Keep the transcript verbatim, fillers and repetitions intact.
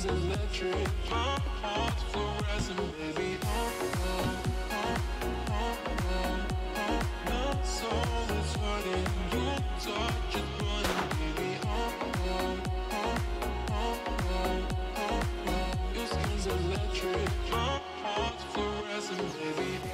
electric. My heart's fluorescent, baby. Oh, oh, oh, oh, oh, oh. My soul is hurting. Your touch is burning, baby. Oh, oh, oh, oh, oh, oh, oh. Your skin's electric. My heart's fluorescent, baby.